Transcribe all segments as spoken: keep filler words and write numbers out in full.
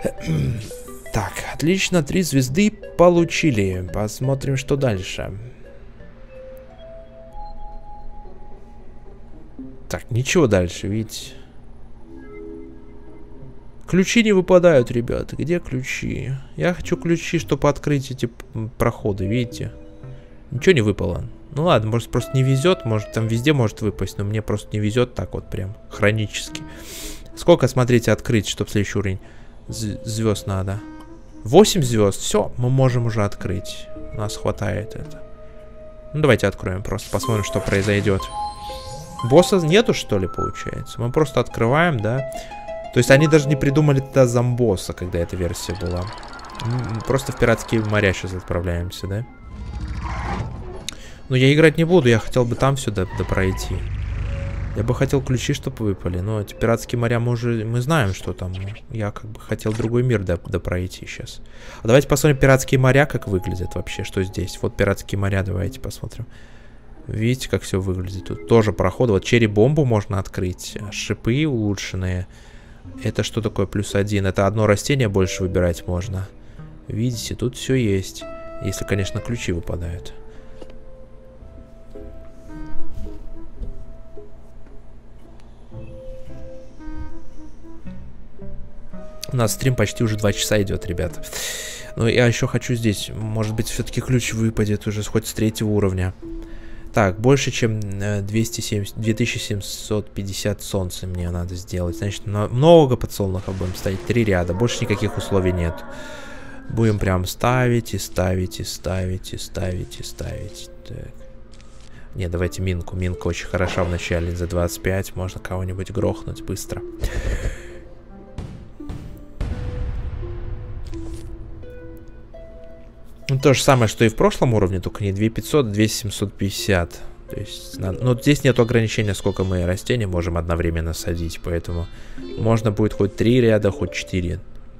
Так, отлично, три звезды получили. Посмотрим, что дальше. Так, ничего дальше, видите. Ключи не выпадают, ребята. Где ключи? Я хочу ключи, чтобы открыть эти проходы, видите? Ничего не выпало. Ну ладно, может просто не везет, может там везде может выпасть, но мне просто не везет так вот прям хронически. Сколько, смотрите, открыть, чтобы следующий уровень звезд надо? восемь звезд, все, мы можем уже открыть. У нас хватает это. Ну давайте откроем, просто посмотрим, что произойдет. Босса нету, что ли, получается? Мы просто открываем, да? То есть они даже не придумали тогда зомбосса, когда эта версия была. Просто в пиратские моря сейчас отправляемся, да? Но я играть не буду, я хотел бы там все допройти. Я бы хотел ключи, чтобы выпали. Но эти пиратские моря мы уже мы знаем, что там. Я как бы хотел другой мир допройти сейчас. А давайте посмотрим пиратские моря, как выглядят вообще, что здесь. Вот пиратские моря, давайте посмотрим. Видите, как все выглядит? Тут тоже проходы. Вот черри-бомбу можно открыть. Шипы улучшенные. Это что такое плюс один? Это одно растение больше выбирать можно. Видите, тут все есть. Если, конечно, ключи выпадают. У нас стрим почти уже два часа идет, ребята. Но я еще хочу здесь. Может быть, все-таки ключ выпадет уже хоть с третьего уровня. Так, больше чем двести семьдесят, две тысячи семьсот пятьдесят солнца мне надо сделать. Значит, много подсолнухов будем ставить. Три ряда. Больше никаких условий нет. Будем прям ставить и ставить и ставить и ставить и ставить. Так. Не, давайте минку. Минка очень хороша в начале. За двадцать пять можно кого-нибудь грохнуть быстро. Ну, то же самое, что и в прошлом уровне, только не две тысячи пятьсот, а две тысячи семьсот пятьдесят. То есть, надо... но здесь нет ограничения, сколько мы растений можем одновременно садить, поэтому можно будет хоть три ряда, хоть четыре.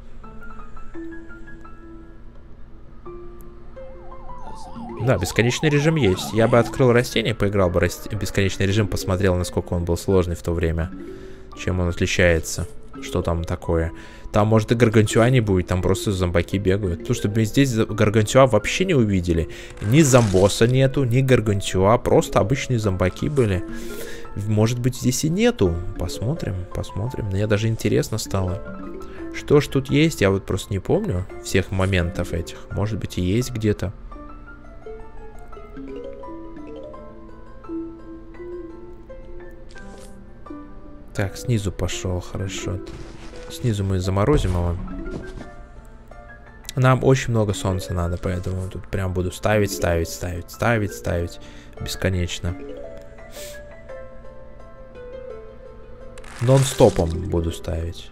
Да, бесконечный режим есть. Я бы открыл растение, поиграл бы раст... бесконечный режим, посмотрел, насколько он был сложный в то время, чем он отличается, что там такое. Там, может, и гаргантюа не будет, там просто зомбаки бегают. Потому что мы здесь гаргантюа вообще не увидели. Ни зомбоса нету, ни гаргантюа, просто обычные зомбаки были. Может быть, здесь и нету. Посмотрим, посмотрим. Мне даже интересно стало. Что ж тут есть, я вот просто не помню всех моментов этих. Может быть, и есть где-то. Так, снизу пошел, хорошо. Снизу мы заморозим его. Нам очень много солнца надо, поэтому тут прям буду ставить, ставить, ставить, ставить, ставить бесконечно. Нон-стопом буду ставить.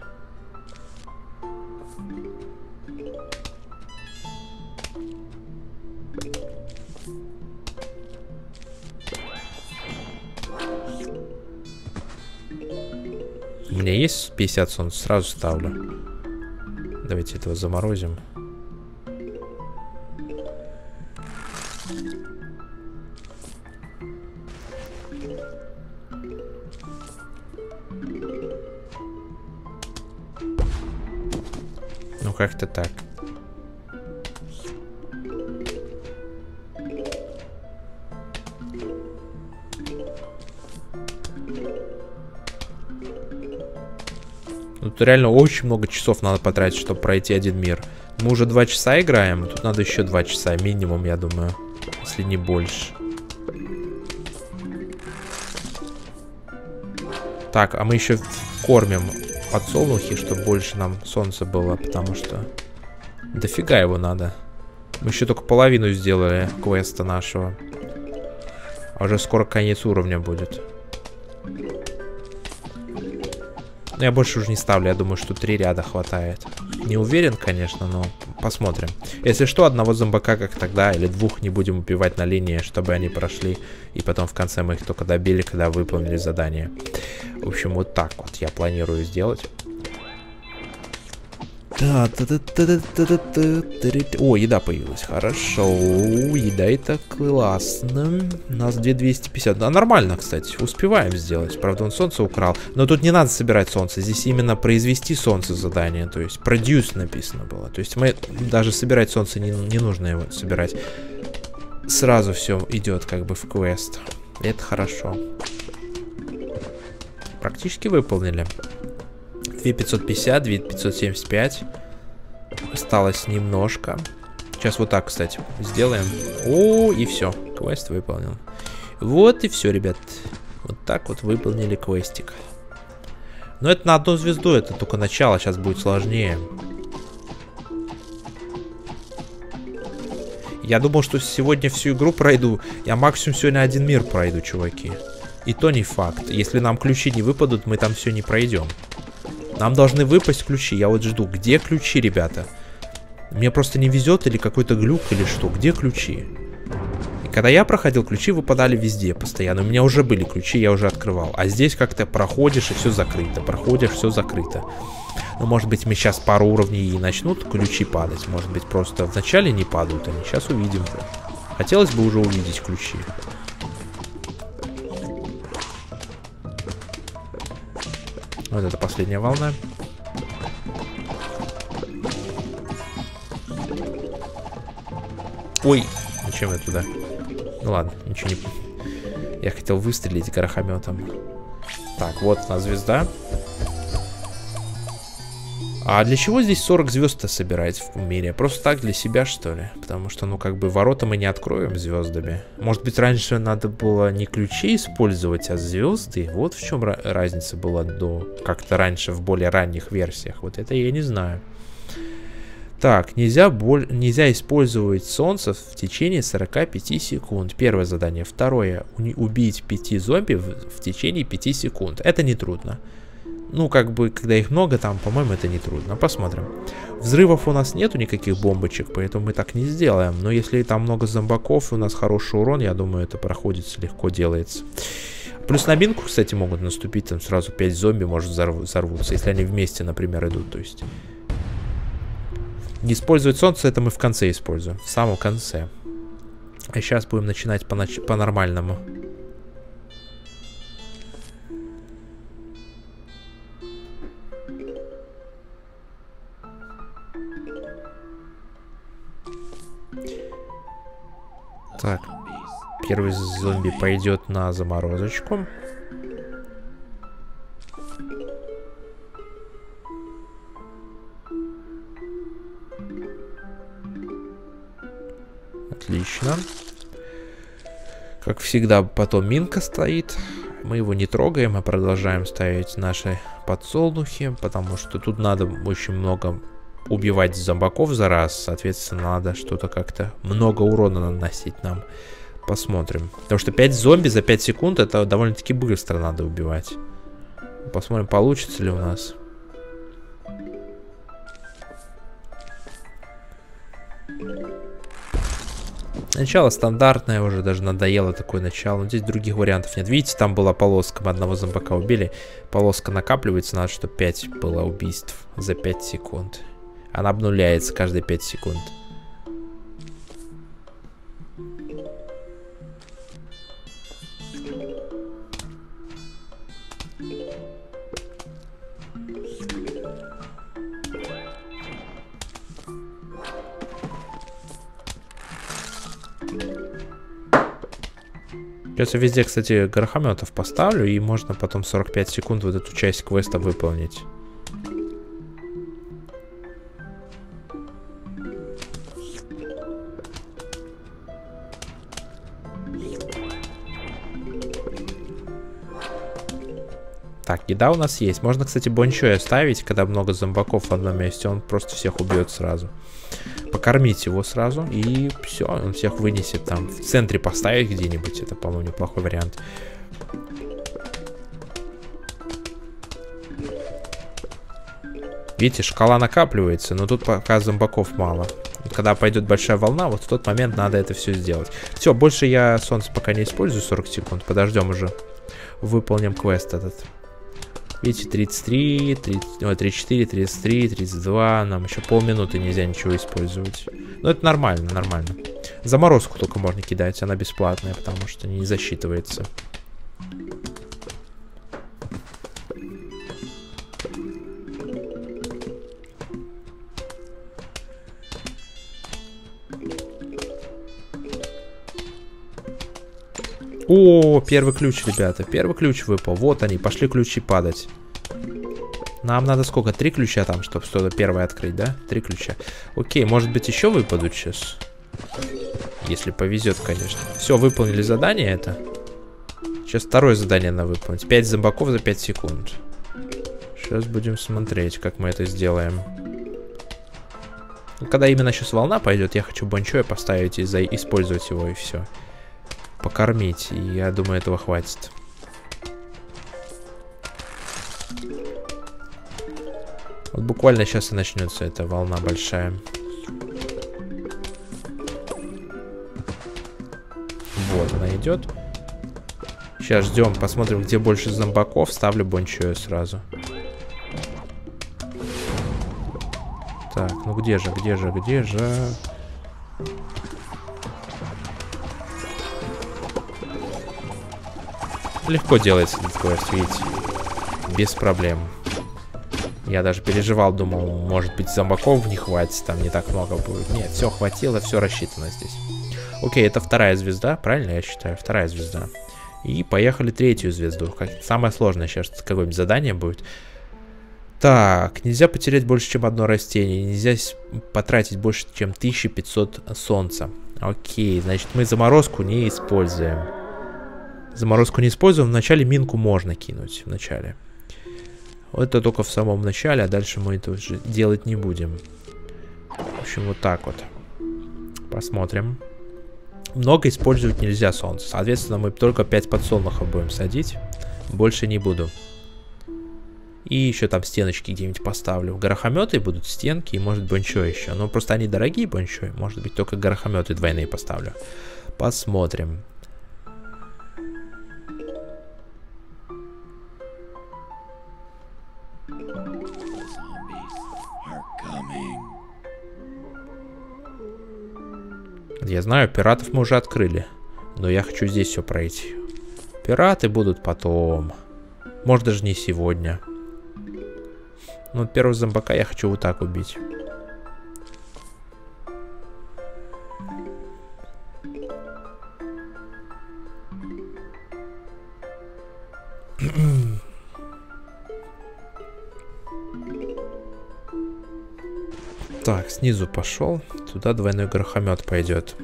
У меня есть пятьдесят солнца, сразу ставлю. Давайте этого заморозим. Ну как-то так. Тут реально очень много часов надо потратить, чтобы пройти один мир. Мы уже два часа играем, тут надо еще два часа минимум, я думаю, если не больше. Так, а мы еще кормим подсолнухи, чтобы больше нам солнца было, потому что дофига его надо. Мы еще только половину сделали квеста нашего. А уже скоро конец уровня будет. Я больше уже не ставлю, я думаю, что три ряда хватает. Не уверен, конечно, но посмотрим. Если что, одного зомбака, как тогда, или двух не будем убивать на линии, чтобы они прошли. И потом в конце мы их только добили, когда выполнили задание. В общем, вот так вот я планирую сделать. Да, та -та -та -та -та -та -та. О, еда появилась. Хорошо. Еда это классно. У нас две тысячи двести пятьдесят. Да, нормально, кстати. Успеваем сделать. Правда, он солнце украл. Но тут не надо собирать солнце. Здесь именно произвести солнце задание. То есть produce написано было. То есть мы даже собирать солнце не, не нужно его собирать. Сразу все идет как бы в квест. Это хорошо. Практически выполнили. две тысячи пятьсот пятьдесят, две тысячи пятьсот семьдесят пять. Осталось немножко. Сейчас вот так, кстати, сделаем. О, и все. Квест выполнен. Вот и все, ребят. Вот так вот выполнили квестик. Но это на одну звезду, это только начало. Сейчас будет сложнее. Я думал, что сегодня всю игру пройду. Я максимум сегодня один мир пройду, чуваки. И то не факт. Если нам ключи не выпадут, мы там все не пройдем. Нам должны выпасть ключи. Я вот жду. Где ключи, ребята? Мне просто не везет или какой-то глюк или что? Где ключи? И когда я проходил, ключи выпадали везде постоянно. У меня уже были ключи, я уже открывал. А здесь как-то проходишь и все закрыто. Проходишь, все закрыто. Ну, может быть, мы сейчас пару уровней и начнут ключи падать. Может быть, просто вначале не падают они. Сейчас увидим. Хотелось бы уже увидеть ключи. Вот это последняя волна. Ой, зачем я туда? Ну ладно, ничего не... Я хотел выстрелить горохометом. Так, вот у нас звезда. А для чего здесь сорок звезд-то собирать в мире? Просто так, для себя, что ли? Потому что, ну, как бы, ворота мы не откроем звездами. Может быть, раньше надо было не ключи использовать, а звезды? Вот в чем разница была до... Как-то раньше, в более ранних версиях. Вот это я не знаю. Так, нельзя, боль... нельзя использовать солнце в течение сорока пяти секунд. Первое задание. Второе. Убить пяти зомби в, в течение пяти секунд. Это нетрудно. Ну, как бы, когда их много, там, по-моему, это не трудно. Посмотрим. Взрывов у нас нету никаких бомбочек, поэтому мы так не сделаем. Но если там много зомбаков, и у нас хороший урон, я думаю, это проходится, легко делается. Плюс на минку, кстати, могут наступить, там сразу пять зомби, может, взорвутся, если они вместе, например, идут, то есть. Не использовать солнце, это мы в конце используем, в самом конце. А сейчас будем начинать по-нормальному. Так, первый зомби пойдет на заморозочку. Отлично. Как всегда, потом минка стоит. Мы его не трогаем, мы продолжаем ставить наши подсолнухи, потому что тут надо очень много убивать зомбаков за раз. Соответственно, надо что-то как-то много урона наносить нам. Посмотрим. Потому что пять зомби за пять секунд это довольно-таки быстро надо убивать. Посмотрим, получится ли у нас. Начало стандартное, уже даже надоело такое начало. Но здесь других вариантов нет. Видите, там была полоска, мы одного зомбака убили. Полоска накапливается, надо, чтобы пять было убийств за пять секунд. Она обнуляется каждые пять секунд. Сейчас я везде, кстати, горохометов поставлю, и можно потом сорок пять секунд вот эту часть квеста выполнить. Так, еда у нас есть. Можно, кстати, бончой оставить, когда много зомбаков в одном месте. Он просто всех убьет сразу. Покормить его сразу, и все, он всех вынесет там. В центре поставить где-нибудь. Это, по-моему, неплохой вариант. Видите, шкала накапливается, но тут пока зомбаков мало. Когда пойдет большая волна, вот в тот момент надо это все сделать. Все, больше я солнце пока не использую, сорок секунд. Подождем уже. Выполним квест этот. Видите, тридцать три, тридцать, ой, тридцать четыре, тридцать три, тридцать два. Нам еще полминуты нельзя ничего использовать. Но это нормально, нормально. Заморозку только можно кидать, она бесплатная, потому что не засчитывается. О, первый ключ, ребята. Первый ключ выпал. Вот они, пошли ключи падать. Нам надо сколько? Три ключа там, чтобы что-то первое открыть, да? Три ключа. Окей, может быть еще выпадут сейчас? Если повезет, конечно. Все, выполнили задание это. Сейчас второе задание надо выполнить. пять зомбаков за пять секунд. Сейчас будем смотреть, как мы это сделаем. Ну, когда именно сейчас волна пойдет, я хочу бончоя поставить и за... использовать его, и все. Покормить, и я думаю, этого хватит. Вот буквально сейчас и начнется эта волна большая. Вот она идет. Сейчас ждем, посмотрим, где больше зомбаков. Ставлю бончоя сразу. Так, ну где же, где же, где же... Легко делается этот квест, видите. Без проблем. Я даже переживал, думал, может быть, зомбаков не хватит, там не так много будет. Нет, все хватило, все рассчитано здесь. Окей, это вторая звезда, правильно я считаю? Вторая звезда. И поехали третью звезду. Как... Самое сложное сейчас какое-нибудь задание будет. Так, нельзя потерять больше, чем одно растение. Нельзя потратить больше, чем тысяча пятьсот солнца. Окей, значит, мы заморозку не используем. Заморозку не используем. В начале минку можно кинуть. В начале. Это только в самом начале, а дальше мы это уже делать не будем. В общем, вот так вот. Посмотрим. Много использовать нельзя солнце. Соответственно, мы только пять подсолнухов будем садить. Больше не буду. И еще там стеночки где-нибудь поставлю. Горохометы будут, стенки и может бончо еще. Но просто они дорогие бончо. Может быть, только горохометы двойные поставлю. Посмотрим. Я знаю, пиратов мы уже открыли. Но я хочу здесь все пройти. Пираты будут потом. Может, даже не сегодня. Но первого зомбака я хочу вот так убить. Так, снизу пошел. Туда двойной горохомет пойдет.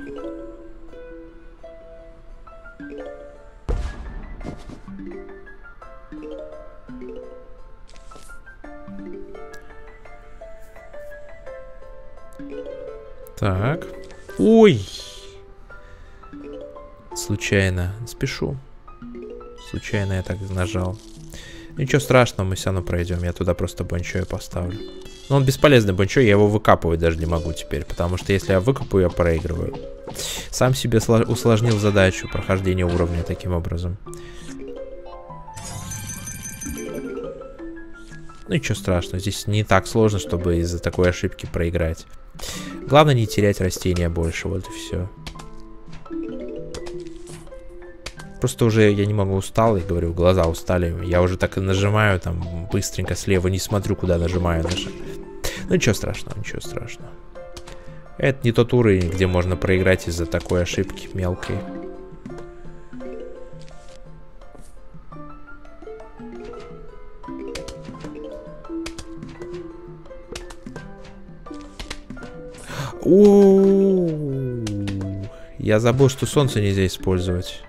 Так. Ой! Случайно. Спешу. Случайно я так нажал. Ничего страшного, мы все равно пройдем. Я туда просто бончоя поставлю. Но он бесполезный бончой, я его выкапывать даже не могу теперь. Потому что если я выкопаю, я проигрываю. Сам себе усложнил задачу прохождения уровня таким образом. Ну ничего страшного, здесь не так сложно, чтобы из-за такой ошибки проиграть. Главное не терять растения больше, вот и все. Просто уже я немного устал, и говорю, глаза устали. Я уже так и нажимаю там быстренько слева, не смотрю, куда нажимаю. Даже. Ну ничего страшного, ничего страшного. Это не тот уровень, где можно проиграть из-за такой ошибки мелкой. О-о-о-о-о. Я забыл, что солнце нельзя использовать.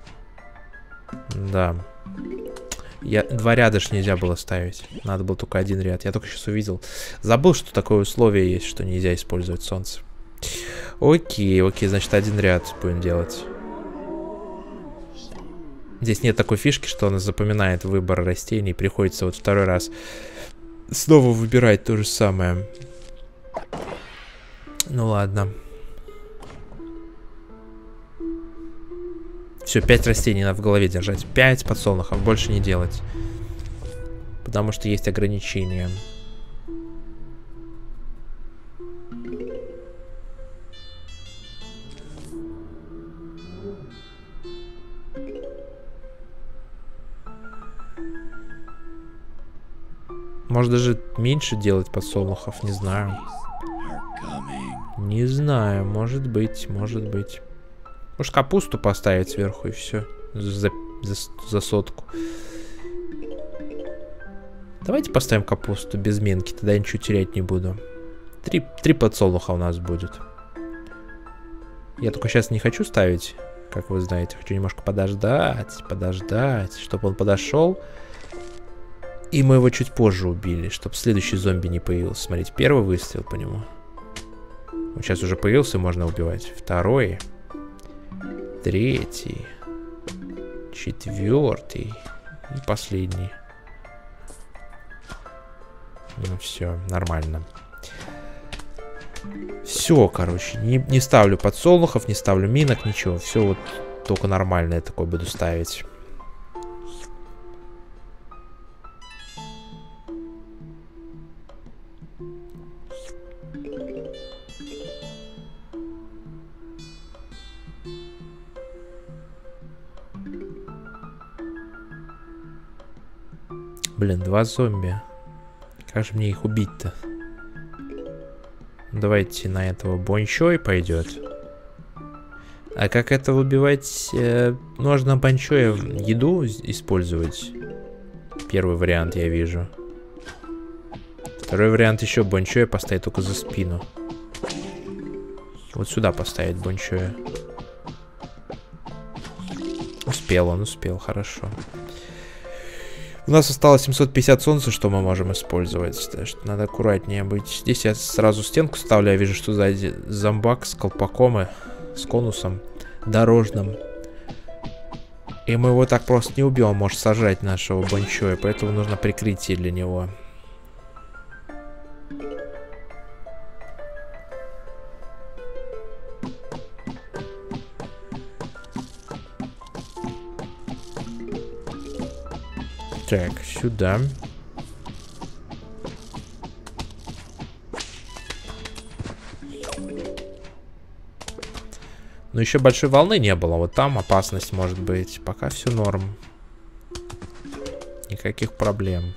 Да. Я... Два ряда ж нельзя было ставить. Надо было только один ряд. Я только сейчас увидел. Забыл, что такое условие есть, что нельзя использовать солнце. Окей, окей, значит, один ряд будем делать. Здесь нет такой фишки, что он запоминает выбор растений. Приходится вот второй раз снова выбирать то же самое. Ну ладно. Все, пять растений надо в голове держать. Пять подсолнухов, больше не делать. Потому что есть ограничения. Может даже меньше делать подсолнухов, не знаю. Не знаю, может быть, может быть. Может капусту поставить сверху и все. За, за, за сотку. Давайте поставим капусту без минки, тогда я ничего терять не буду. Три, три подсолнуха у нас будет. Я только сейчас не хочу ставить, как вы знаете. Хочу немножко подождать, подождать, чтобы он подошел. И мы его чуть позже убили, чтобы следующий зомби не появился. Смотрите, первый выстрел по нему. Он сейчас уже появился, можно убивать. Второй. Третий. Четвертый. И последний. Ну все, нормально. Все, короче. Не, не ставлю подсолнухов, не ставлю минок, ничего. Все вот только нормальное такое буду ставить. Блин, два зомби. Как же мне их убить-то? Давайте на этого бончой пойдет. А как это убивать? Э, нужно бончой еду использовать. Первый вариант я вижу. Второй вариант еще бончой поставить только за спину. Вот сюда поставить бончой. Успел, он успел, хорошо. У нас осталось семьсот пятьдесят солнца, что мы можем использовать. Так что надо аккуратнее быть. Здесь я сразу стенку ставлю. Я вижу, что сзади зомбак с колпаком и с конусом дорожным. И мы его так просто не убьем. Он может сажать нашего бончоя. Поэтому нужно прикрытие для него. Так, сюда. Но еще большой волны не было. Вот там опасность может быть. Пока все норм. Никаких проблем.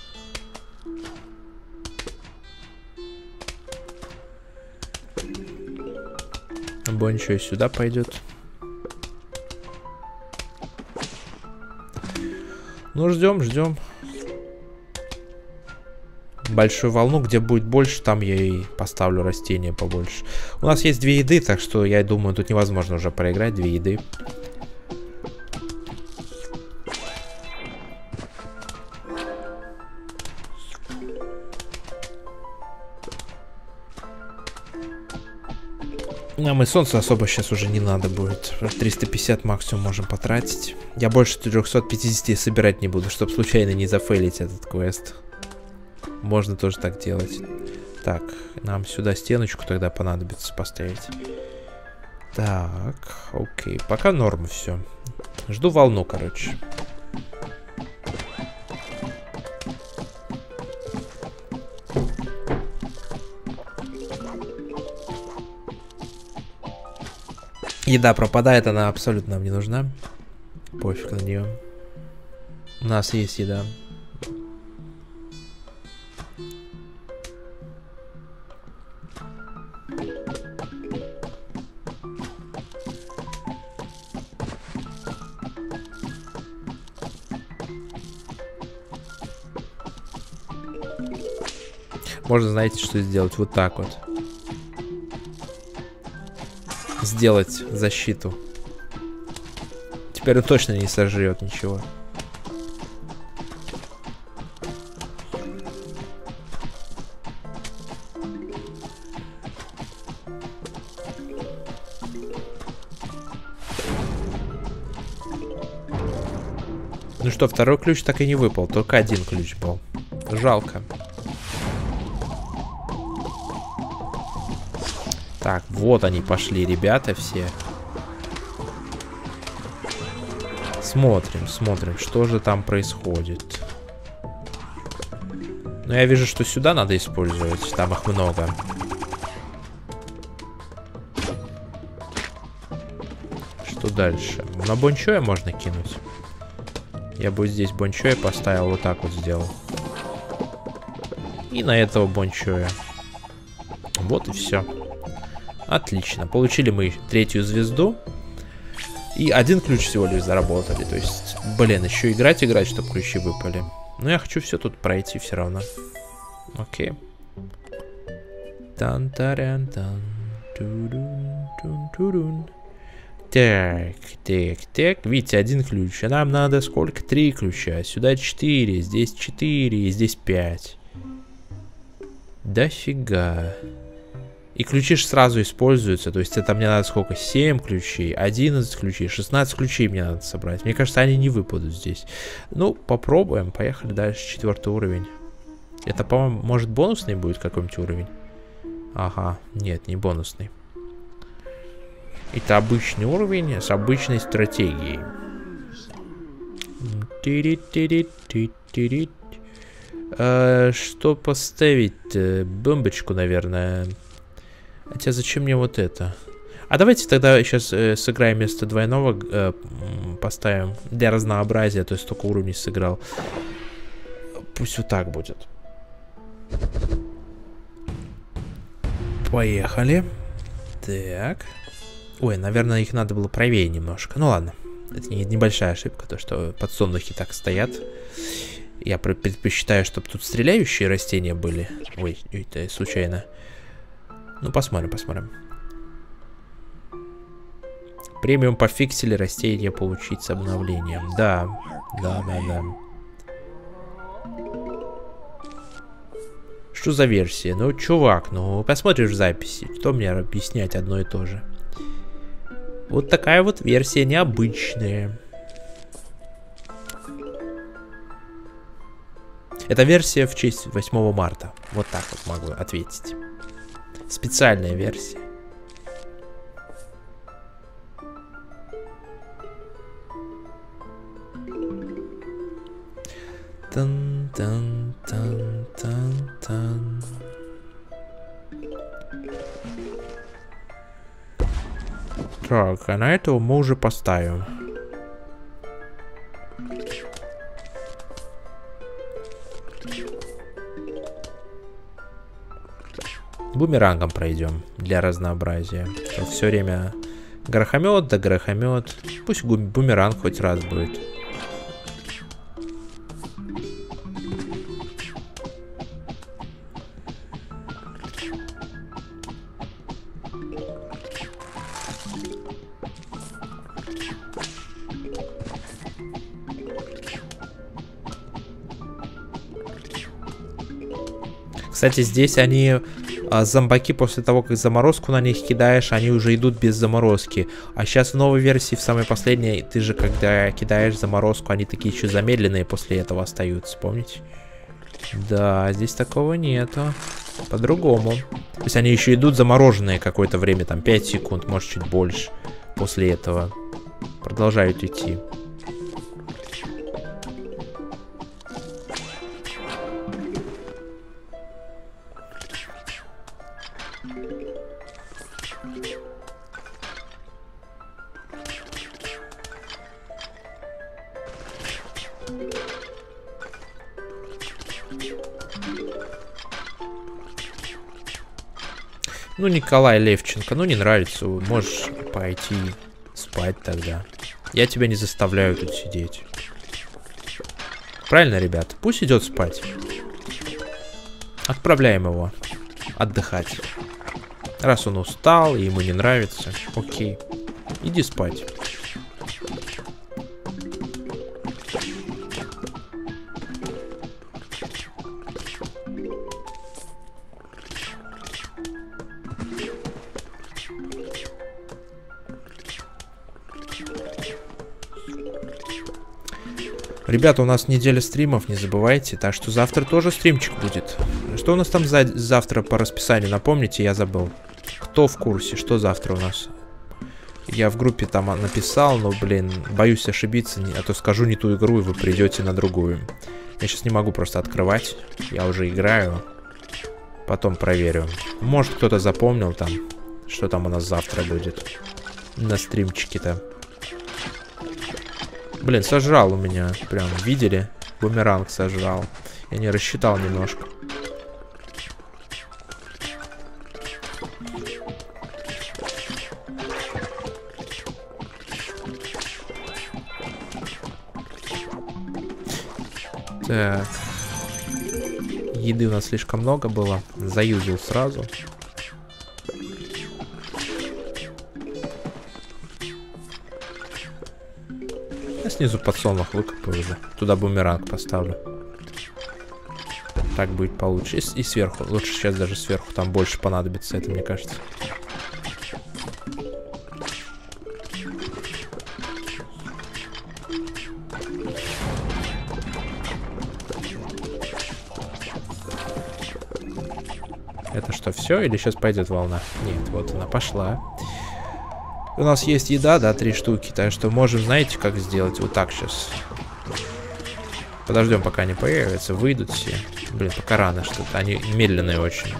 Бончо сюда пойдет. Ну, ждем, ждем. Большую волну, где будет больше, там я и поставлю растения побольше. У нас есть две еды, так что я думаю, тут невозможно уже проиграть. Две еды. Нам и солнца особо сейчас уже не надо будет. триста пятьдесят максимум можем потратить. Я больше трёхсот пятидесяти собирать не буду, чтобы случайно не зафейлить этот квест. Можно тоже так делать. Так, нам сюда стеночку тогда понадобится поставить. Так, окей. Пока норм все. Жду волну, короче. Еда пропадает, она абсолютно нам не нужна. Пофиг на нее. У нас есть еда. Можно, знаете, что сделать? Вот так вот. Сделать защиту. Теперь он точно не сожрет ничего. Ну что, второй ключ так и не выпал. Только один ключ был. Жалко. Так, вот они пошли, ребята, все. Смотрим, смотрим, что же там происходит. Но я вижу, что сюда надо использовать. Там их много. Что дальше? На бончоя можно кинуть. Я бы здесь бончоя поставил, вот так вот сделал. И на этого бончоя. Вот и все. Отлично. Получили мы третью звезду. И один ключ всего лишь заработали. То есть, блин, еще играть, играть, чтобы ключи выпали. Но я хочу все тут пройти все равно. Окей. Тан-тарян-тан. Ту-дун-тун-ту-дун. Так, так, так. Видите, один ключ. А нам надо сколько? Три ключа. Сюда четыре, здесь четыре, и здесь пять. Дофига. И ключи же сразу используются. То есть это мне надо сколько? семь ключей, одиннадцать ключей, шестнадцать ключей мне надо собрать. Мне кажется, они не выпадут здесь. Ну, попробуем. Поехали дальше. Четвертый уровень. Это, по-моему, может бонусный будет какой-нибудь уровень? Ага. Нет, не бонусный. Это обычный уровень с обычной стратегией. А, что поставить? Бомбочку, наверное. Хотя зачем мне вот это? А давайте тогда сейчас э, сыграем вместо двойного, э, поставим для разнообразия, то есть столько уровней сыграл. Пусть вот так будет. Поехали. Так. Ой, наверное, их надо было правее немножко. Ну ладно. Это не, небольшая ошибка, то что подсолнухи так стоят. Я предпочитаю, чтобы тут стреляющие растения были. Ой, это случайно. Ну, посмотрим, посмотрим. Премиум пофиксили, растения получить с обновлением. Да, да, да, да. Что за версия? Ну, чувак, ну, посмотришь в записи. Что мне объяснять одно и то же? Вот такая вот версия необычная. Это версия в честь восьмого марта. Вот так вот могу ответить. Специальная версия. Тан-тан-тан-тан-тан. Так, а на этого мы уже поставим. Бумерангом пройдем для разнообразия. Все время грохомет да грохомет. Пусть бумеранг хоть раз будет. Кстати, здесь они, а, зомбаки, после того, как заморозку на них кидаешь, они уже идут без заморозки. А сейчас в новой версии, в самой последней, ты же, когда кидаешь заморозку, они такие еще замедленные после этого остаются, помните? Да, здесь такого нету. По-другому. То есть они еще идут замороженные какое-то время, там пять секунд, может чуть больше. После этого продолжают идти. Ну, Николай Левченко, ну не нравится, можешь пойти спать тогда. Я тебя не заставляю тут сидеть. Правильно, ребят? Пусть идет спать. Отправляем его отдыхать. Раз он устал и ему не нравится, окей, иди спать. Ребята, у нас неделя стримов, не забывайте. Так что завтра тоже стримчик будет. Что у нас там за завтра по расписанию? Напомните, я забыл. Кто в курсе, что завтра у нас? Я в группе там написал, но, блин, боюсь ошибиться, а то скажу не ту игру, и вы придете на другую. Я сейчас не могу просто открывать. Я уже играю. Потом проверю. Может, кто-то запомнил там, что там у нас завтра будет. На стримчике-то. Блин, сожрал у меня. Прям, видели? Бумеранг сожрал. Я не рассчитал немножко. Так. Еды у нас слишком много было. Заюзал сразу. Я снизу подсолнух выкопаю уже. Туда бумеранг поставлю. Так будет получше. И, и сверху. Лучше сейчас даже сверху. Там больше понадобится, это мне кажется. Это что, все? Или сейчас пойдет волна? Нет, вот она пошла. У нас есть еда, да, три штуки. Так что можем, знаете, как сделать? Вот так сейчас. Подождем, пока они появятся. Выйдут все. Блин, пока рано что-то. Они медленные очень.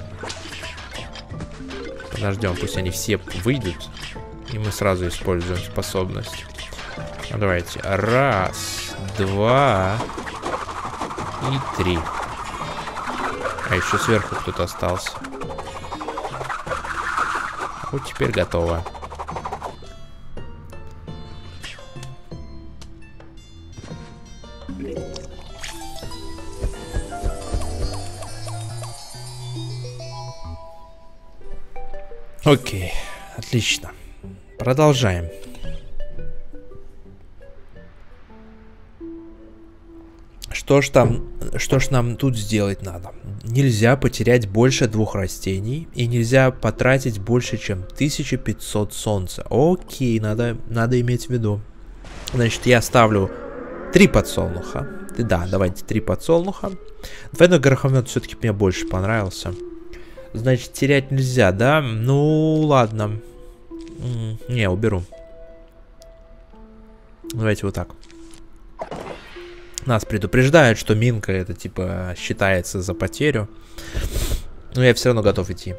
Подождем, пусть они все выйдут. И мы сразу используем способность. Ну, давайте. Раз, два и три. А еще сверху кто-то остался. Вот теперь готово. Окей, отлично. Продолжаем. Что ж там, что ж нам тут сделать надо? Нельзя потерять больше двух растений и нельзя потратить больше, чем тысяча пятьсот солнца. Окей, надо, надо иметь в виду. Значит, я ставлю три подсолнуха. Да, давайте три подсолнуха. Двойной горохомет все-таки мне больше понравился. Значит, терять нельзя, да? Ну, ладно. Не, уберу. Давайте вот так. Нас предупреждают, что минка это типа считается за потерю. Но я все равно готов идти.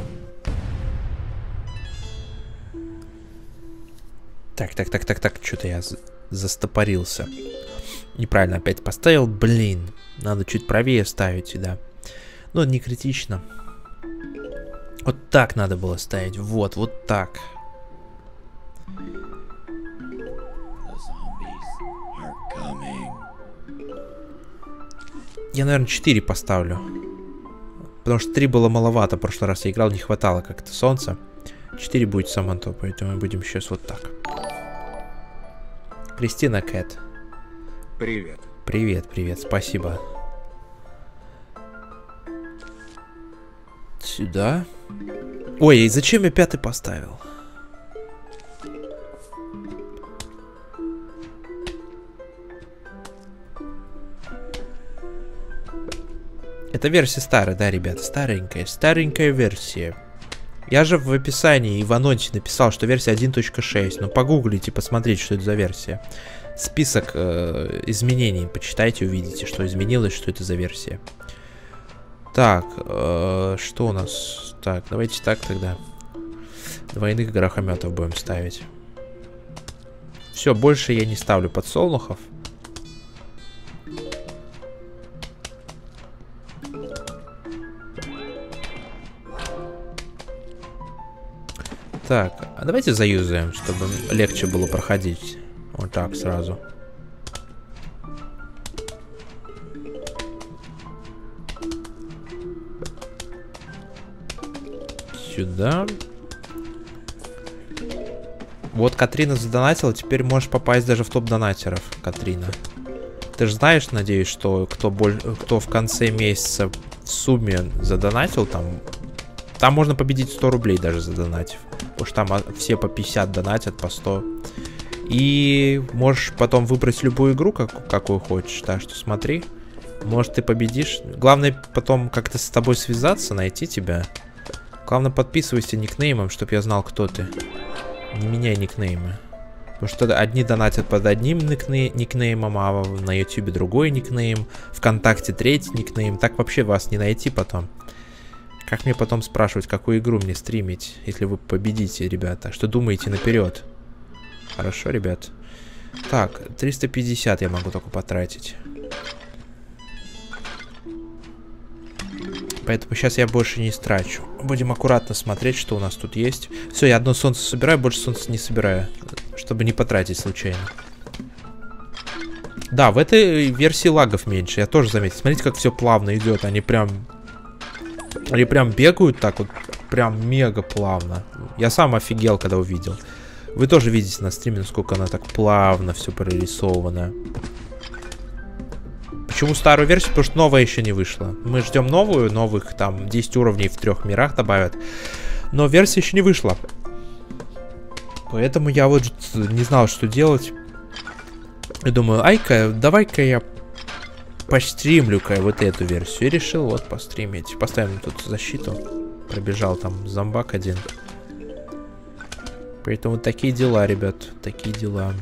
Так, так, так, так, так. Что-то я застопорился. Неправильно опять поставил. Блин. Надо чуть правее ставить сюда. Но не критично. Вот так надо было ставить. Вот, вот так. Я, наверное, четыре поставлю. Потому что три было маловато. В прошлый раз я играл, не хватало как-то солнца. четыре будет самое то, поэтому мы будем сейчас вот так. Кристина Кэт. Привет. Привет, привет, спасибо. Сюда. Ой, и зачем я пятый поставил? Это версия старая, да, ребята? Старенькая, старенькая версия. Я же в описании и в анонсе написал, что версия один точка шесть. Но погуглите, посмотрите, что это за версия. Список э, изменений почитайте, увидите, что изменилось, что это за версия. Так, э, что у нас? Так, давайте так тогда. Двойных горохометов будем ставить. Все, больше я не ставлю подсолнухов. Так, а давайте заюзаем, чтобы легче было проходить. Вот так сразу. Сюда. Вот Катрина задонатила, теперь можешь попасть даже в топ донатеров, Катрина. Ты же знаешь, надеюсь, что кто, боль... кто в конце месяца в сумме задонатил, там... Там можно победить сто рублей даже задонатив. Потому что там все по пятьдесят донатят, по сто. И можешь потом выбрать любую игру, как, какую хочешь. Так что смотри. Может, ты победишь. Главное потом как-то с тобой связаться, найти тебя. Главное, подписывайся никнеймом, чтобы я знал, кто ты. Не меняй никнеймы. Потому что одни донатят под одним никней- никнеймом, а на ютубе другой никнейм, ВКонтакте третий никнейм. Так вообще вас не найти потом. Как мне потом спрашивать, какую игру мне стримить, если вы победите, ребята? Что думаете наперед? Хорошо, ребят. Так, триста пятьдесят я могу только потратить. Поэтому сейчас я больше не страчу. Будем аккуратно смотреть, что у нас тут есть. Все, я одно солнце собираю, больше солнца не собираю. Чтобы не потратить случайно. Да, в этой версии лагов меньше. Я тоже заметил. Смотрите, как все плавно идет. Они прям... Они прям бегают так вот. Прям мега плавно. Я сам офигел, когда увидел. Вы тоже видите на стриме, насколько она так плавно все прорисовано. Почему старую версию? Потому что новая еще не вышла. Мы ждем новую, новых там десять уровней в трех мирах добавят. Но версия еще не вышла. Поэтому я вот не знал, что делать. И думаю, ай-ка, давай-ка я постримлю-ка вот эту версию. И решил вот постримить. Поставим тут защиту. Пробежал там зомбак один. Поэтому такие дела, ребят. Такие дела.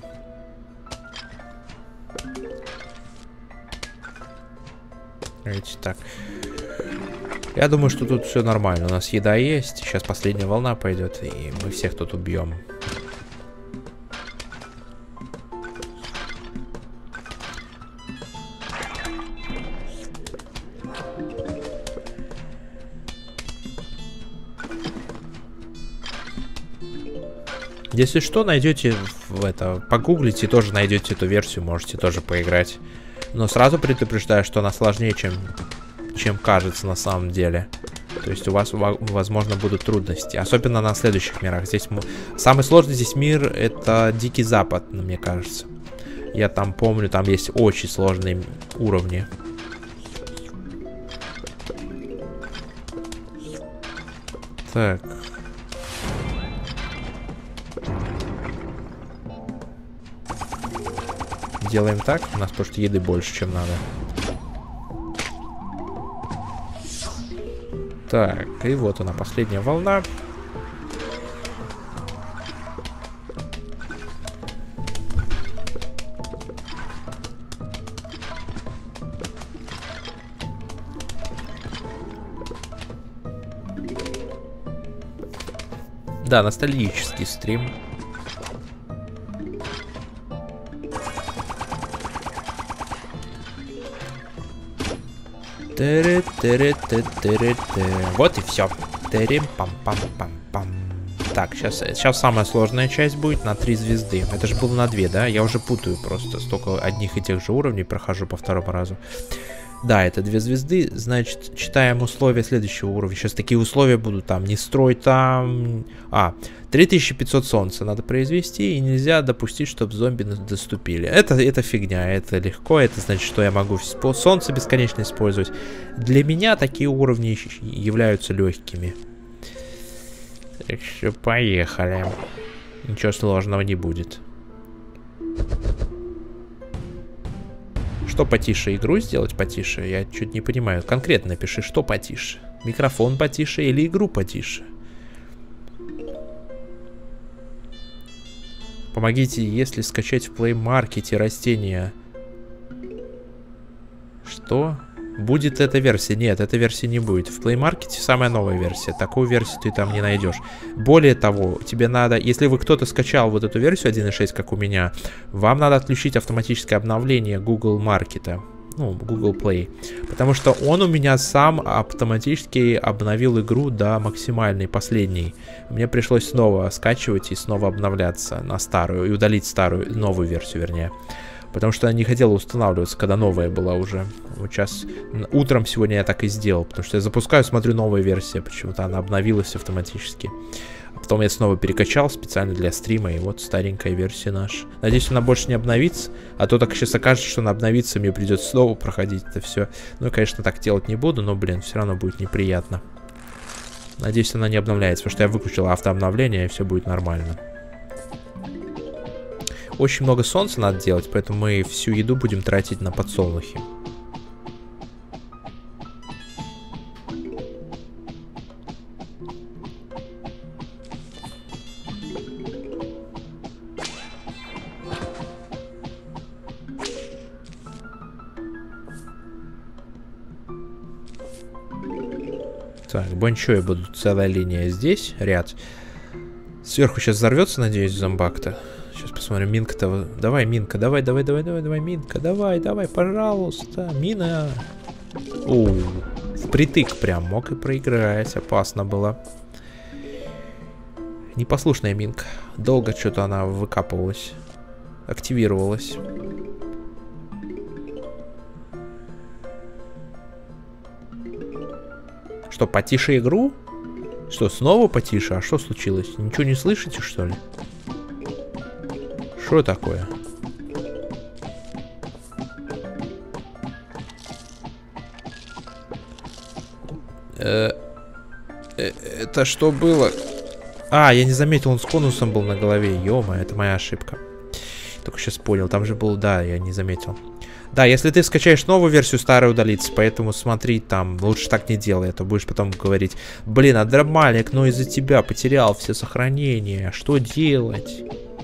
Давайте так. Я думаю, что тут все нормально. У нас еда есть. Сейчас последняя волна пойдет, и мы всех тут убьем. Если что, найдете в это, погуглите, тоже найдете эту версию, можете тоже поиграть. Но сразу предупреждаю, что она сложнее, чем, чем кажется на самом деле. То есть у вас, возможно, будут трудности. Особенно на следующих мирах. Здесь самый сложный здесь мир — это Дикий Запад, мне кажется. Я там помню, там есть очень сложные уровни. Так. Делаем так. У нас просто еды больше, чем надо. Так, и вот она, последняя волна. Да, ностальгический стрим. Вот и все. Так, сейчас, сейчас самая сложная часть будет на три звезды. Это же было на две, да? Я уже путаю просто. Столько одних и тех же уровней прохожу по второму разу. Да, это две звезды. Значит, читаем условия следующего уровня. Сейчас такие условия будут там. Не строй там... А, три тысячи пятьсот солнца надо произвести. И нельзя допустить, чтобы зомби доступили. Это, это фигня, это легко. Это значит, что я могу солнце бесконечно использовать. Для меня такие уровни являются легкими. Так что поехали. Ничего сложного не будет. Что потише, игру сделать потише? Я чуть не понимаю. Конкретно напиши, что потише. Микрофон потише или игру потише? Помогите, если скачать в Play Market растения. Что? Будет эта версия? Нет, эта версия не будет. В Play Market самая новая версия. Такую версию ты там не найдешь. Более того, тебе надо, если вы кто-то скачал вот эту версию один и шесть, как у меня, вам надо отключить автоматическое обновление Google Market. Ну, Google Play. Потому что он у меня сам автоматически обновил игру до максимальной, последней. Мне пришлось снова скачивать и снова обновляться на старую. И удалить старую, новую версию, вернее. Потому что я не хотела устанавливаться, когда новая была уже. Вот сейчас, утром сегодня я так и сделал. Потому что я запускаю, смотрю, новая версия. Почему-то она обновилась автоматически. А потом я снова перекачал специально для стрима. И вот старенькая версия наша. Надеюсь, она больше не обновится. А то так сейчас окажется, что она обновится, мне придется снова проходить это все. Ну, конечно, так делать не буду, но, блин, все равно будет неприятно. Надеюсь, она не обновляется, потому что я выключил автообновление, и все будет нормально. Очень много солнца надо делать, поэтому мы всю еду будем тратить на подсолнухи. Так, Бончой будут целая линия здесь, ряд. Сверху сейчас взорвется, надеюсь, зомбак-то. Сейчас посмотрим, Минка-то... Давай, Минка, давай, давай, давай, давай, давай, Минка, давай, давай, пожалуйста, Мина. Оу, впритык прям, мог и проиграть, опасно было. Непослушная Минка. Долго что-то она выкапывалась. Активировалась. Что, потише игру? Что, снова потише? А что случилось? Ничего не слышите, что ли? Что такое? Э, э, это что было? А, я не заметил, он с конусом был на голове. Ё-мо, это моя ошибка. Только сейчас понял, там же был, да, я не заметил. Да, если ты скачаешь новую версию, старая удалится, поэтому смотри там, лучше так не делай, а то будешь потом говорить: блин, Адромалик, но из-за тебя потерял все сохранения, что делать?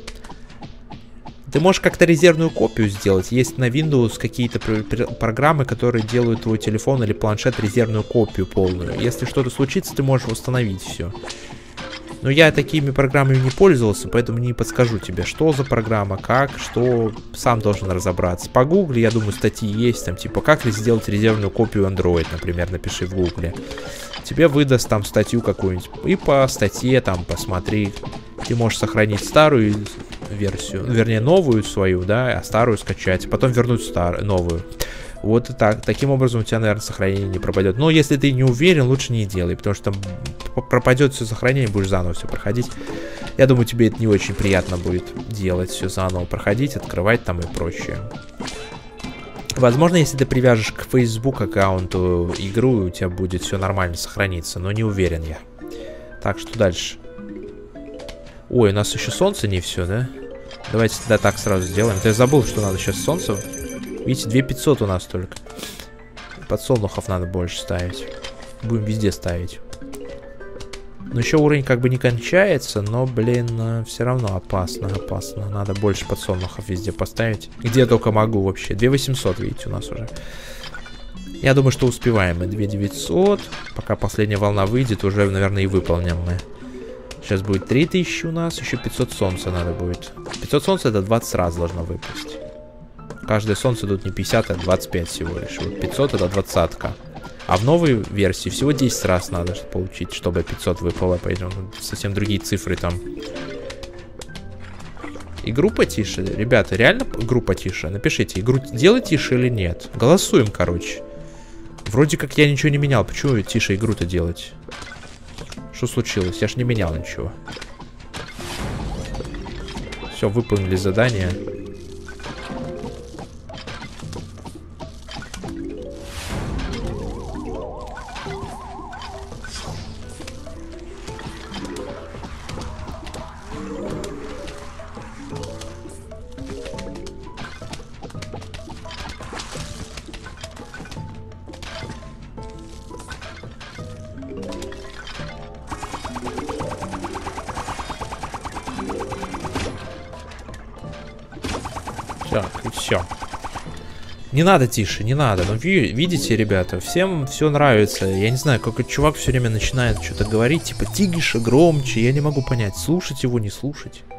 Ты можешь как-то резервную копию сделать. Есть на Windows какие-то пр программы, которые делают твой телефон или планшет резервную копию полную. Если что-то случится, ты можешь восстановить все. Но я такими программами не пользовался, поэтому не подскажу тебе, что за программа, как, что, сам должен разобраться. По гугле, я думаю, статьи есть, там, типа, как ли сделать резервную копию Android, например, напиши в гугле. Тебе выдаст там статью какую-нибудь, и по статье там посмотри. Ты можешь сохранить старую версию, вернее, новую свою, да, а старую скачать, потом вернуть старую, новую. Вот и так. Таким образом у тебя, наверное, сохранение не пропадет. Но если ты не уверен, лучше не делай, потому что пропадет все сохранение, будешь заново все проходить. Я думаю, тебе это не очень приятно будет делать, все заново проходить, открывать там и прочее. Возможно, если ты привяжешь к Facebook аккаунту игру, у тебя будет все нормально сохраниться, но не уверен я. Так, что дальше? Ой, у нас еще солнце не все, да? Давайте тогда так сразу сделаем. То я забыл, что надо сейчас солнце. Видите, две тысячи пятьсот у нас только. Подсолнухов надо больше ставить. Будем везде ставить. Но еще уровень как бы не кончается, но, блин, все равно опасно, опасно. Надо больше подсолнухов везде поставить. Где только могу вообще. две тысячи восемьсот, видите, у нас уже. Я думаю, что успеваем мы. две тысячи девятьсот. Пока последняя волна выйдет, уже, наверное, и выполним мы. Сейчас будет три тысячи у нас. Еще пятьсот солнца надо будет. пятьсот солнца это двадцать раз должно выпасть. Каждое солнце тут не пятьдесят, а двадцать пять всего лишь. Вот пятьсот это двадцатка. А в новой версии всего десять раз надо получить, чтобы пятьсот выпало. Поэтому совсем другие цифры там. Игру потише? Ребята, реально игру потише? Напишите, игру делать тише или нет. Голосуем, короче. Вроде как я ничего не менял. Почему тише игру-то делать? Что случилось? Я ж не менял ничего. Все, выполнили задание. Так, и все. Не надо тише, не надо. Ну, ви видите, ребята, всем все нравится. Я не знаю, какой чувак все время начинает что-то говорить, типа тише, громче. Я не могу понять, слушать его, не слушать.